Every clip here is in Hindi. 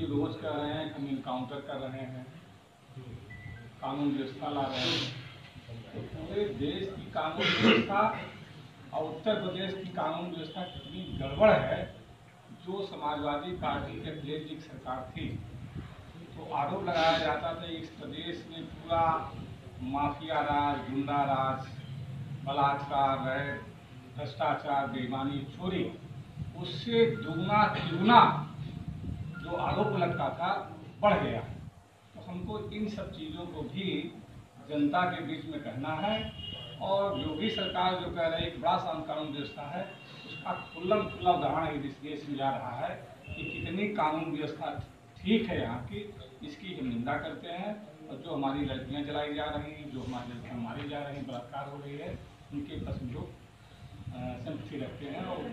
मोदी रोज कह रहे हैं कि हम इनकाउंटर कर रहे हैं, कानून व्यवस्था ला रहे हैं। तो पूरे देश की कानून व्यवस्था और उत्तर प्रदेश की कानून व्यवस्था कितनी गड़बड़ है। जो समाजवादी पार्टी के अखिलेश जी की सरकार थी तो आरोप लगाया जाता था इस प्रदेश में पूरा माफिया राज, गुंडा राज, बलात्कार, भ्रष्टाचार, बेईमानी, चोरी, उससे दुगना तिगुना जो आरोप लगता था बढ़ गया। तो हमको इन सब चीज़ों को भी जनता के बीच में कहना है। और योगी सरकार जो कह रही है बड़ा सा कानून व्यवस्था है, उसका खुला उदाहरण इस देश में जा रहा है कि कितनी कानून व्यवस्था ठीक है यहाँ की, इसकी हम निंदा करते हैं। और जो हमारी लड़कियाँ जलाई जा रही हैं, जो हमारी लड़कियाँ मारी जा रही हैं, बलात्कार हो रही है, उनके पास हम लोग सिंपैथी रखते हैं और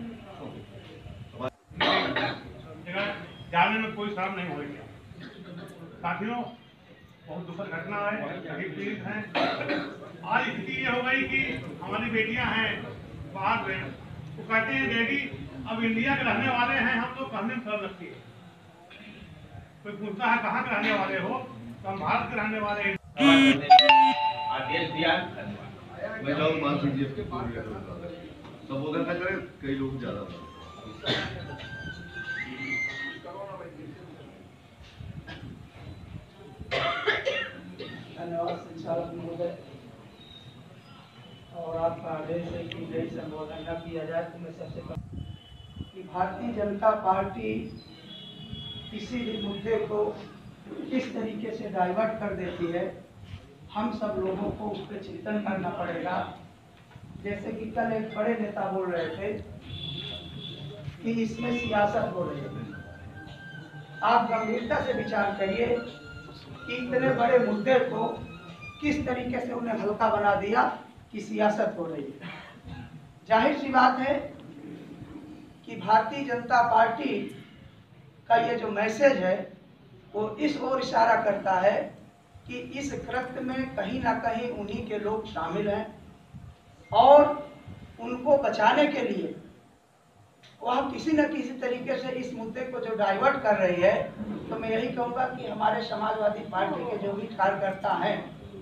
जाने में कोई शर्म नहीं हो रही। साथियों, बहुत दुखद घटना है, सभी पीड़ित हैं। आज स्थिति ये हो गई कि हमारी बेटियां हैं बाहर में, वो कहते हैं डैडी अब इंडिया के रहने वाले हैं, हम लोग कहने में शर्म लगती है। कोई पूछता है कहाँ के रहने वाले हो, तो हम भारत के रहने वाले हैं। आदेश दिया, मैं जाऊँ मान लीजिए संबोधन न करें, कई लोग ज्यादा धन्यवाद संचालक महोदय। और आपका आदेश है कि यही संबोधन न किया जाए तो मैं सबसे पहले कि भारतीय जनता पार्टी किसी भी मुद्दे को किस तरीके से डाइवर्ट कर देती है, हम सब लोगों को उस पर चिंतन करना पड़ेगा। जैसे कि कल एक बड़े नेता बोल रहे थे कि इसमें सियासत हो रही है। आप गंभीरता से विचार करिए कि इतने बड़े मुद्दे को किस तरीके से उन्हें हल्का बना दिया कि सियासत हो रही है। जाहिर सी बात है कि भारतीय जनता पार्टी का ये जो मैसेज है वो इस ओर इशारा करता है कि इस कृत्य में कहीं ना कहीं उन्हीं के लोग शामिल हैं और उनको बचाने के लिए वह किसी न किसी तरीके से इस मुद्दे को जो डाइवर्ट कर रही है। तो मैं यही कहूँगा कि हमारे समाजवादी पार्टी के जो भी कार्यकर्ता हैं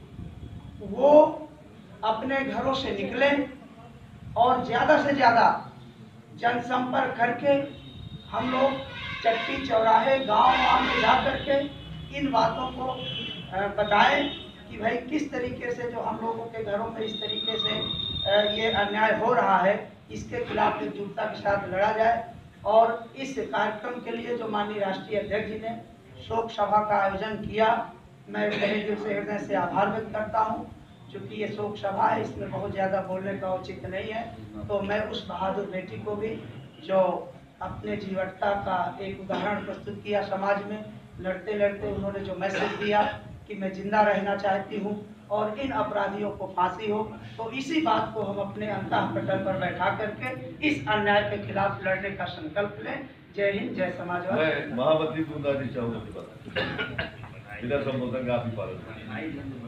वो अपने घरों से निकलें और ज़्यादा से ज़्यादा जनसंपर्क करके हम लोग चट्टी चौराहे गांव में जा करके इन बातों को बताएं कि भाई किस तरीके से जो हम लोगों के घरों में इस तरीके से ये अन्याय हो रहा है, इसके खिलाफ एकजुटता के साथ लड़ा जाए। और इस कार्यक्रम के लिए जो माननीय राष्ट्रीय अध्यक्ष जी ने शोक सभा का आयोजन किया, मैं तहे दिल से हृदय से आभार व्यक्त करता हूँ। चूँकि ये शोक सभा है, इसमें बहुत ज़्यादा बोलने का औचित्य नहीं है, तो मैं उस बहादुर बेटी को भी जो अपने जीवटता का एक उदाहरण प्रस्तुत किया समाज में, लड़ते लड़ते उन्होंने जो मैसेज दिया कि मैं जिंदा रहना चाहती हूँ और इन अपराधियों को फांसी हो, तो इसी बात को हम अपने अंतःपटल पर बैठा करके इस अन्याय के खिलाफ लड़ने का संकल्प लें। जय हिंद, जय समाजवाद। मैं महामंत्री दूंगा जी चाहूँगा बिना संबोधन का आप ही पालन।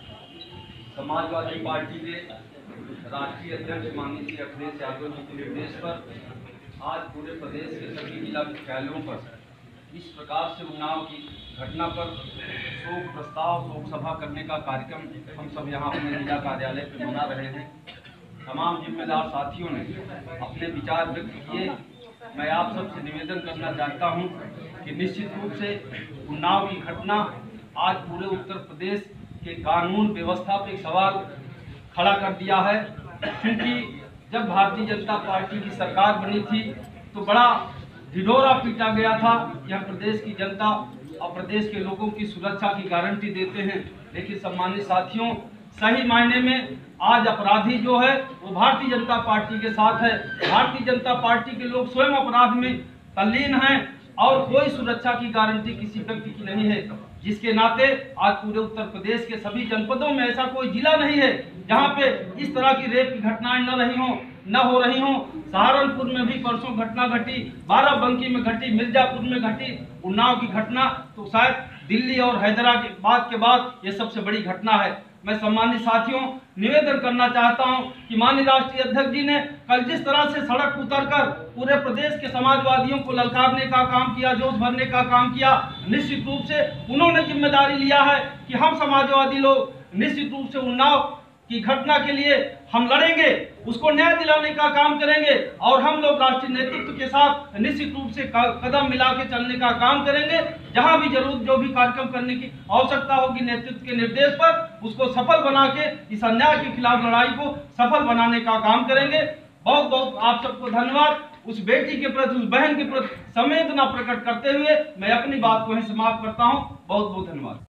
समाजवादी पार्टी के राष्ट्रीय अध्यक्ष माननीय श्री अखिलेश यादव जी के निर्देश पर आज पूरे प्रदेश के सभी जिला मुख्यालयों पर इस प्रकार से उन्नाव की घटना पर शोक प्रस्ताव, शोक सभा करने का कार्यक्रम हम सब यहाँ अपने जिला कार्यालय पर मना रहे हैं। तमाम जिम्मेदार साथियों ने अपने विचार व्यक्त किए। मैं आप सबसे निवेदन करना चाहता हूँ कि निश्चित रूप से उन्नाव की घटना आज पूरे उत्तर प्रदेश के कानून व्यवस्था पर एक सवाल खड़ा कर दिया है, क्योंकि जब भारतीय जनता पार्टी की सरकार बनी थी तो बड़ा ढिढोरा पीटा गया था कि हम प्रदेश की जनता और प्रदेश के लोगों की सुरक्षा की गारंटी देते हैं। लेकिन सम्मानित साथियों, सही मायने में आज अपराधी जो है वो भारतीय जनता पार्टी के साथ है। भारतीय जनता पार्टी के लोग स्वयं अपराध में तल्लीन हैं और कोई सुरक्षा की गारंटी किसी व्यक्ति की नहीं है, जिसके नाते आज पूरे उत्तर प्रदेश के सभी जनपदों में ऐसा कोई जिला नहीं है जहां पे इस तरह की रेप की घटनाएं न हो रही हों। सहारनपुर में भी परसों घटना घटी, बाराबंकी में घटी, मिर्जापुर में घटी, उन्नाव की घटना तो शायद दिल्ली और हैदराबाद के बाद ये सबसे बड़ी घटना है। मैं सम्मानित साथियों निवेदन करना चाहता हूं कि माननीय राष्ट्रीय अध्यक्ष जी ने कल जिस तरह से सड़क उतरकर पूरे प्रदेश के समाजवादियों को ललकारने का काम किया, जोश भरने का काम किया, निश्चित रूप से उन्होंने जिम्मेदारी लिया है कि हम समाजवादी लोग निश्चित रूप से उन्नाव की घटना के लिए हम लड़ेंगे, उसको न्याय दिलाने का काम करेंगे और हम लोग राष्ट्रीय नेतृत्व के साथ निश्चित रूप से कदम मिला के चलने का काम करेंगे। जहां भी जरूर जो भी कार्यक्रम करने की आवश्यकता होगी नेतृत्व के निर्देश पर, उसको सफल बना के इस अन्याय के खिलाफ लड़ाई को सफल बनाने का काम करेंगे। बहुत बहुत आप सबको धन्यवाद। उस बेटी के प्रति, उस बहन के प्रति संवेदना प्रकट करते हुए मैं अपनी बात को यहीं समाप्त करता हूं। बहुत बहुत धन्यवाद।